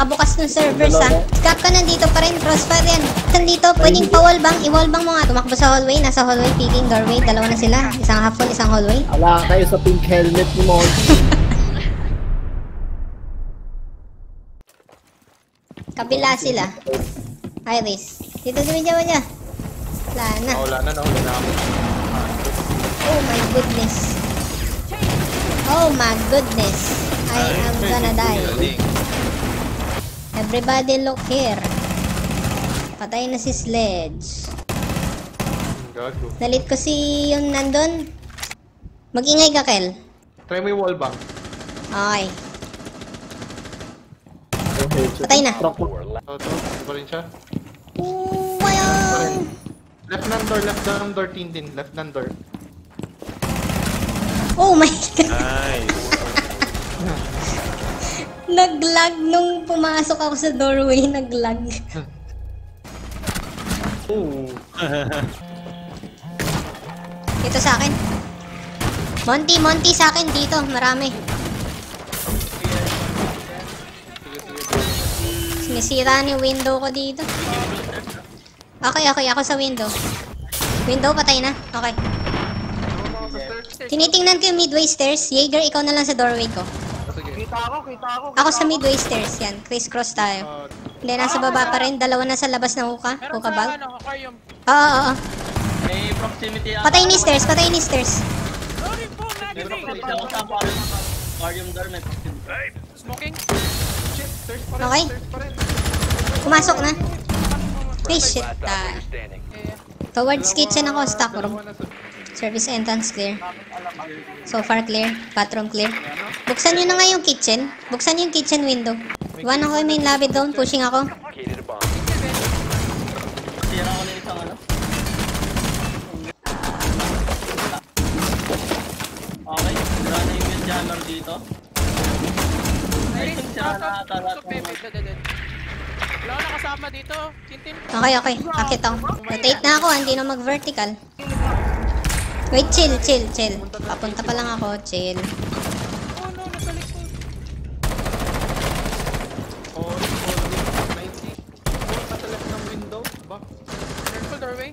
Nakabukas ng servers ha. Scap ka nandito pa rin. Crossfire yan. Nandito, pwedeng pa-wallbang. I-wallbang mo nga. Tumakbo sa hallway. Nasa hallway, peeking doorway. Dalawa na sila. Isang half wall, isang hallway. Ala kayo sa pink helmet ni Monty. Kabila sila. Iris. Dito, dito, dito. Wala na. Wala na, nahuli na ako. Oh my goodness. Oh my goodness. I am gonna die. Everybody look here. Patay na si Sledge. Gago. Nalit ko si yung nandun. Mag-ingay ka, Kel. Try mo yung wallbang. Okay. Patay na. Ito, pa rin siya. Wow. Left ng door, Tintin. Left ng door. Oh my god. Nice. Naglag nung pumasok ako sa doorway. Naglag. Ooh. Dito sa akin. Monty sa akin dito. Marami. Sinisira ni window ko dito. Okay, ako sa window. Window, patay na. Okay. Tinitingnan ko yung midway stairs. Jaeger, ikaw na lang sa doorway ko. Kita ako. Ako sa midway stairs, yan. Criss-cross tayo. Hindi, nasa baba pa rin. Dalawa na sa labas ng hookah. Hookah bag. Oo. May proximity ako. Patay ni stairs. Aquarium door, may proximity. Smoking. Okay. Pumasok na. Ay, shit. Towards kitchen ako, stock room. Service entrance clear. So far clear. Bathroom clear. Buksan nyo na nga yung kitchen. Buksan yung kitchen window. Iwan ako yung main lobby down. Pushing ako. Tira ko na isang ano. Okay, wala na yung windjammer dito. I think sira na ata lahat ng Wala ko nakasama dito. Tintin. Okay. Akit ako. Rotate na ako. Hindi na mag-vertical. Wait, chill. Papunta pa lang ako. Chill. Oh no, nasa likod. Oh, 90. Nasa left ng window. Ba? Careful doorway.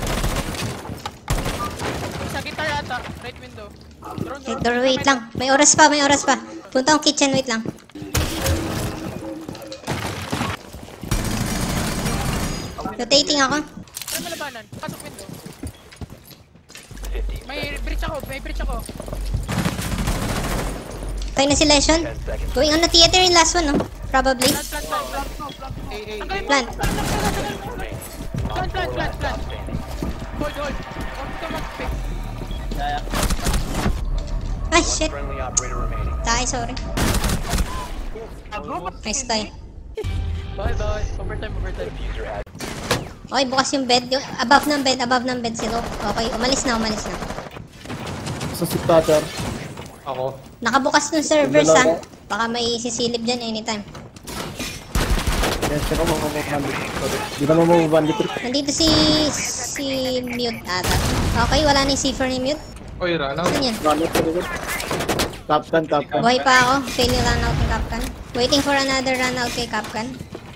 Sa kita yata. Right window. Wait, door, wait lang. May oras pa. Punta akong kitchen. Wait lang. Rotating ako. Ay, malabanan. Pasok window. May bridge ako. Tayo na si Lesion. Going on the theater in last one, no? Probably. Plant. Plant. Plant. Hold. Huwag ka mag-pick. Ay, shit. Tayo, sorry. Nice tayo. Bye. Overtime. Okay, bukas yung bed. Yung above ng bed si Rock. Okay, umalis na. Sa siptater. Ako. Nakabukas ng servers, ha? Baka may sisilip dyan anytime. Yes, ako mamabandit. Di ka mamabandit. Nandito si Mute ata. Okay, wala na yung C4 ni Mute. Oy, run out. Saan yan? Capcan. Buhay pa ako. Failing run out ng Capcan. Waiting for another run out kay Capcan.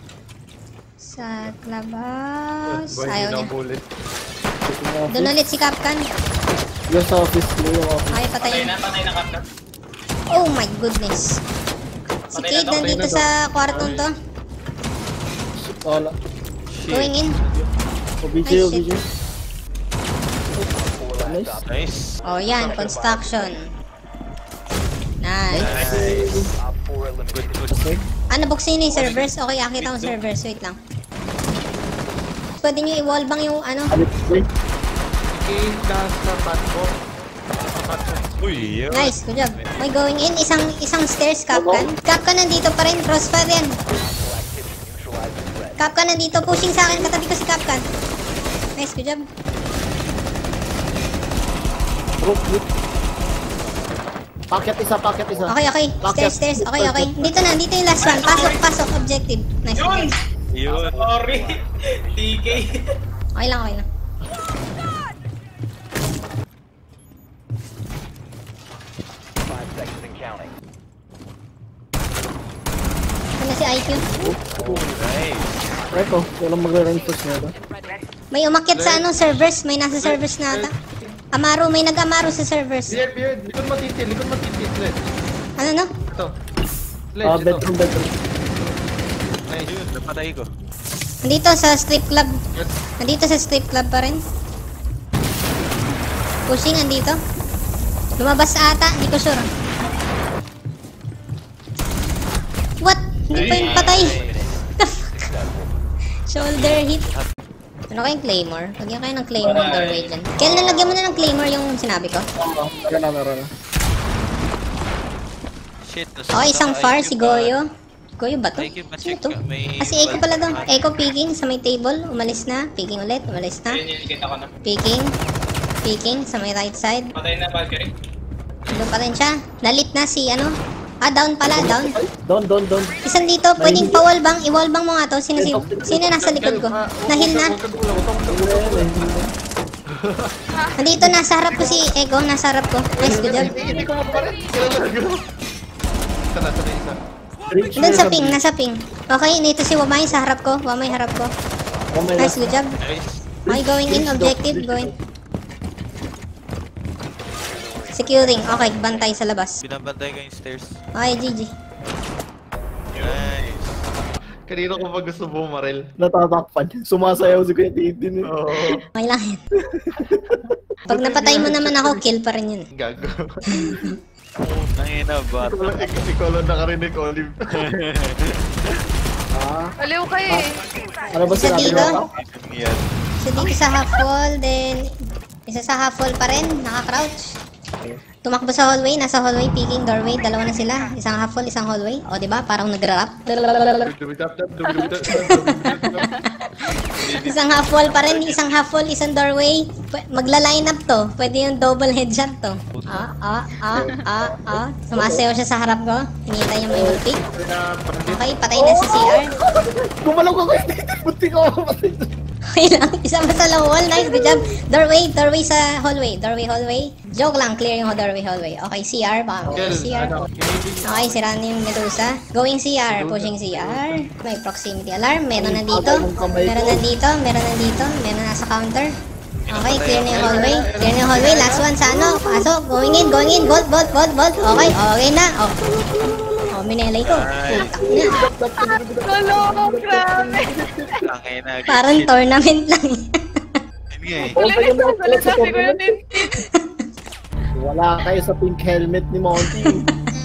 Sa labas. Ayaw niya. Bullet. Doon ulit si Capcan. Yung sa office. Yung office. Okay, patay na. Patay na kapta. Oh my goodness. Si Kate nandito sa kwartong to. Wala. Going in. OBJ. Nice. Oh, yan. Construction. Nice. Okay. Ano, buksin nyo yung servers? Okay, akit akong servers. Wait lang. Pwede nyo i-wallbang yung ano. Wait. Game nasa platform. Uy, yun. Nice, good job. May going in. Isang stairs, Capcan. Capcan nandito pa rin. Crossfire yan. Capcan nandito. Pushing sa akin. Katabi ko si Capcan. Nice, good job. Packet isa. Okay. Stairs. Okay. Dito yung last one. Pasok. Objective. Nice. Yun. Sorry. TK. Okay lang. Ito na si IQ. Ito, walang magre-reinforce na ito. May umakyat sa ano, servers. May nasa servers na ata. Amaro, may nag-amaro sa servers. Beard. Likod matiti. Sledge. Ano no? Ito. Ah, Sledge, ito. bedroom. Nice. Napatay ko. Nandito sa strip club. Nandito sa strip club pa rin. Pushing, andito. Lumabas ata, hindi ko sure. What? Hindi pa yung patay. The fuck? Shoulder hit. Ano kayong Claymore? Lagyan kayo ng Claymore doorway dyan. Kel, nalagyan mo na ng Claymore yung sinabi ko. Meron na. Shit. Okay, isang far si Goyo. Goyo ba to? IQ, Sino check to? ka. May... Ah, si Echo pala to. Echo peeking sa may table. Umalis na. Peeking ulit. Umalis na. Kita ko na. Peeking. Peeking sa may right side. Patay na Valkyrie. Doon pa rin siya. Nalit na si ano. Ah, down pala. Down. Down. Isang dito. Pwedeng pa-wall bang. I-wall bang mo nga to. Sino nasa likod ko? Nahil na. Nandito. Nasa harap ko si Echo. Nasa harap ko. Nice. Good job. Hindi ko mapalit. Isa na isa. Doon sa ping. Nasa ping. Okay. Nito si Wamay sa harap ko. Wamay harap ko. Nice. Good job. Nice. Okay. Going in. Objective. Going. Securing. Okay, bantay sa labas. Binabantay ko yung stairs. Okay, GG. Nice. Kanina ko pa gusto bumaril. Natatakpan. Sumasayaw si Kuya Tidin. Oo. Okay lang yan. Pag napatay mo naman ako, kill pa rin yun. Gago. Nangina ba? Ikaw lang nakarinig, Olive. Aliw kayo eh. Ano ba Isa sinabi dito. mo? Yan. So dito sa half wall, then isa sa half wall pa rin, naka-crouch. Tumakbo sa hallway, nasa hallway, peeking doorway, dalawa na sila. Isang half wall, isang hallway. O, diba? Parang nagra-rap. Isang half wall pa rin, isang half wall, isang doorway. Magla-line up to. Pwede yung double headshot to. Sumasayaw siya sa harap ko. Hinihintay niya may mag-pick. Okay, patay na si CR. Gumalaw ko Kuya Tidin. Buti ko mamatay. Okay lang, isa pa sa long wall. Nice, good job. Doorway sa hallway. Hallway. Joke lang, clear yung doorway. Okay, CR, baka mag CR. Okay, sira na yung Medusa. Going CR, pushing CR. May proximity alarm, meron na dito. Meron nasa counter. Okay, clear na yung hallway. Last one sa ano, pasok, going in. Bolt. Okay na. Oh, minelay ko. Putak na. Gulo, grabe. Tangina. Parang tournament lang. Yun nga eh. Wala na si Kuya Tin. Wala kayo sa pink helmet ni Monty.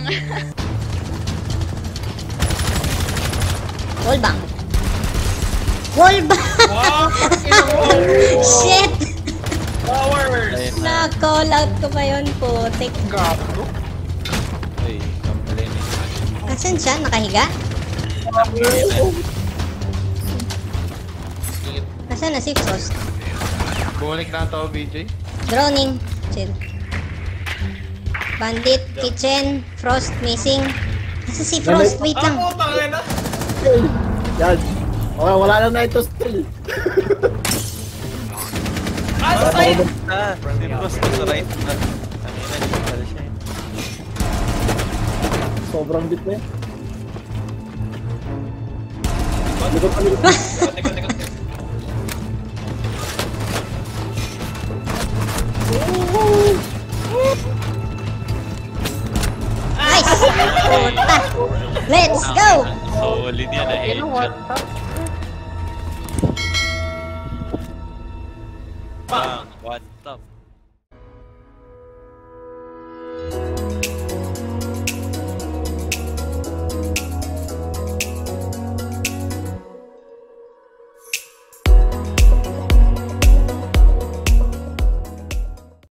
Wallbang. Shit! Ayun na. Na-call out ko pa yun, putik. Ay, kamali na. Asan siya? Nakahiga? Asan na si Frost? Bumalik na ito, BJ. Droning. Chill. Bandit, kitchen, Frost, missing. Asa si Frost? Wait lang. Yan. Okay, wala lang na ito still. Simple sa right. Tangina, dito pala siya eh. Sobrang bit na yan. Nice! Puta! Let's go! Solid yan na headshot. Bang!